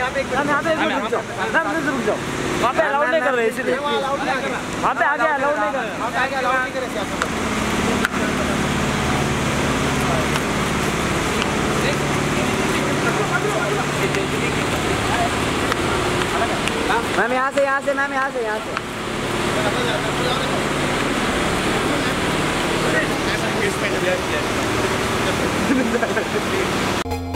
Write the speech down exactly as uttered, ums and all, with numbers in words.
यहाँ पे यहाँ पे रुक जाओ, रुक जाओ, वहाँ पे अलाउड नहीं कर रहे इसलिए, वहाँ पे आगे अलाउड नहीं कर रहे, वहाँ पे आगे अलाउड नहीं कर रहे। मैम यहाँ से यहाँ से मैम यहाँ से यहाँ से